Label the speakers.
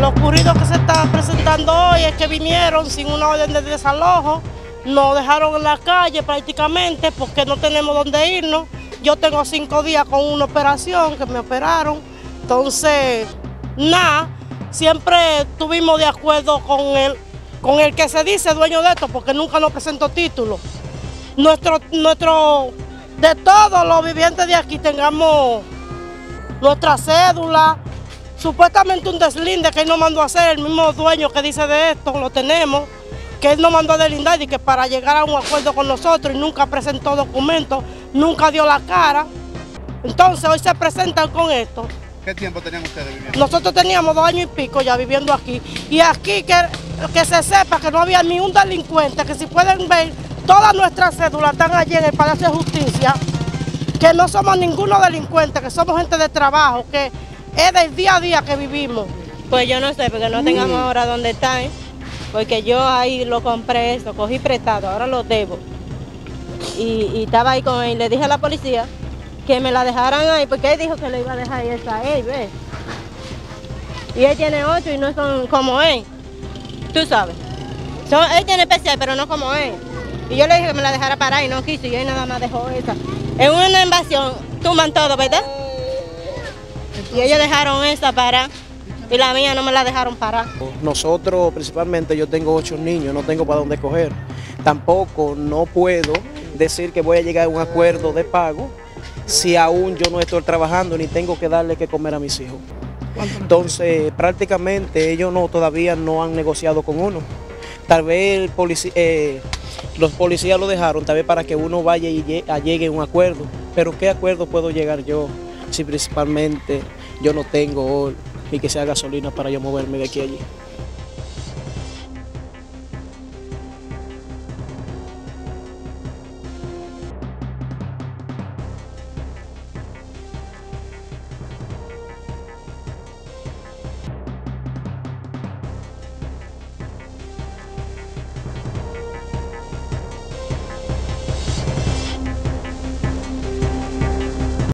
Speaker 1: Lo ocurrido que se está presentando hoy es que vinieron sin una orden de desalojo, nos dejaron en la calle prácticamente porque no tenemos dónde irnos. Yo tengo 5 días con una operación que me operaron, entonces nada, siempre estuvimos de acuerdo con el que se dice dueño de esto porque nunca nos presentó título. De todos los vivientes de aquí tengamos nuestra cédula, supuestamente un deslinde que él nos mandó a hacer, el mismo dueño que dice de esto, lo tenemos, que él nos mandó a deslindar y que para llegar a un acuerdo con nosotros y nunca presentó documentos, nunca dio la cara. Entonces hoy se presentan con esto.
Speaker 2: ¿Qué tiempo tenían ustedes viviendo?
Speaker 1: Nosotros teníamos 2 años y pico ya viviendo aquí. Y aquí que se sepa que no había ni un delincuente, que si pueden ver, todas nuestras cédulas están allí en el Palacio de Justicia, que no somos ninguno delincuente, que somos gente de trabajo, que es del día a día que vivimos.
Speaker 3: Pues yo no sé, porque no tengamos ahora dónde están, porque yo ahí lo compré, lo cogí prestado, ahora lo debo. Y estaba ahí con él, le dije a la policía que me la dejaran ahí, porque él dijo que le iba a dejar esa a él, ¿ves? Y él tiene 8 y no son como él, tú sabes. Él tiene especial, pero no como él. Y yo le dije que me la dejara parar y no quiso, y él nada más dejó esa. En una invasión tumban todo, ¿verdad? Y ellos dejaron esa parar y la mía no me la dejaron parar.
Speaker 4: Nosotros, principalmente, yo tengo 8 niños, no tengo para dónde coger. Tampoco no puedo decir que voy a llegar a un acuerdo de pago si aún yo no estoy trabajando ni tengo que darle que comer a mis hijos. Entonces, prácticamente ellos todavía no han negociado con uno. Tal vez los policías lo dejaron, tal vez para que uno vaya y llegue a un acuerdo. Pero ¿qué acuerdo puedo llegar yo si principalmente yo no tengo y que sea gasolina para yo moverme de aquí a allí?